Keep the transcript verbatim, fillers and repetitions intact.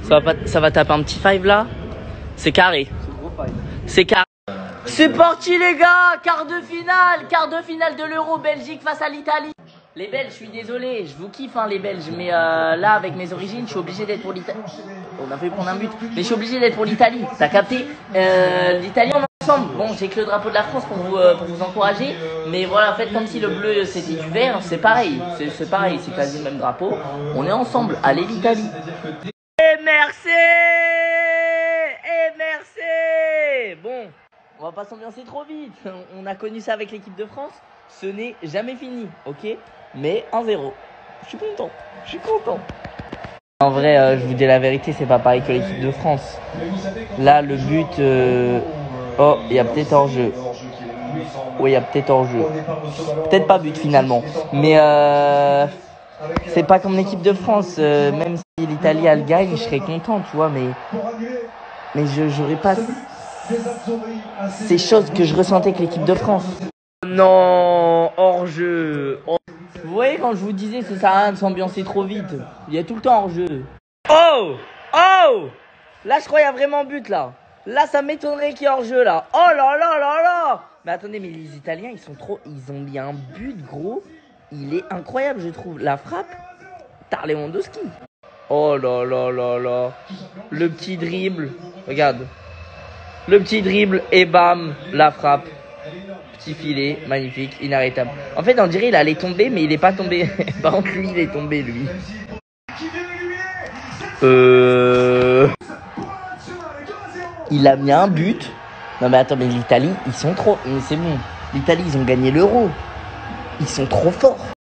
Ça va, pas, ça va taper un petit five là. C'est carré. C'est carré. C'est parti les gars. Quart de finale. Quart de finale de l'Euro. Belgique face à l'Italie. Les Belges, je suis désolé. Je vous kiffe hein, les Belges. Mais euh, là, avec mes origines, je suis obligé d'être pour l'Italie. On a fait prendre un but. Mais je suis obligé d'être pour l'Italie. T'as capté euh, l'Italie, on est ensemble. Bon, j'ai que le drapeau de la France pour vous, euh, pour vous encourager. Mais voilà, faites comme si le bleu c'était du vert. C'est pareil. C'est pareil. C'est quasi le même drapeau. On est ensemble. Allez l'Italie. Et merci. Et merci. Bon, on va pas s'ambiancer trop vite. On a connu ça avec l'équipe de France. Ce n'est jamais fini, ok? Mais un zéro. Je suis content. Je suis content. En vrai, euh, je vous dis la vérité, c'est pas pareil que l'équipe de France. Là, le but... Euh... Oh, il y a peut-être hors-jeu. Oui, il y a peut-être hors-jeu. Peut-être pas but finalement. Mais euh... c'est pas comme l'équipe de France. Euh, même si l'Italie, elle gagne, je serais content, tu vois. Mais, mais je j'aurais pas ces choses que je ressentais avec l'équipe de France. Non, hors-jeu. Oh. Vous voyez, quand je vous disais, ça sert à rien de s'ambiancer trop vite. Il y a tout le temps hors-jeu. Oh! Oh! Là, je crois qu'il y a vraiment but, là. Là, ça m'étonnerait qu'il y ait hors-jeu, là. Oh là là là là! Mais attendez, mais les Italiens, ils sont trop... Ils ont mis un but, gros. Il est incroyable, je trouve. La frappe, t'as Lewandowski. Oh là là là là. Le petit dribble. Regarde. Le petit dribble et bam, la frappe. Petit filet, magnifique, inarrêtable. En fait, on dirait qu'il allait tomber, mais il n'est pas tombé. Par contre, lui, il est tombé, lui. Euh... Il a mis un but. Non, mais attends, mais l'Italie, ils sont trop... Mais c'est bon. L'Italie, ils ont gagné l'Euro. Ils sont trop forts.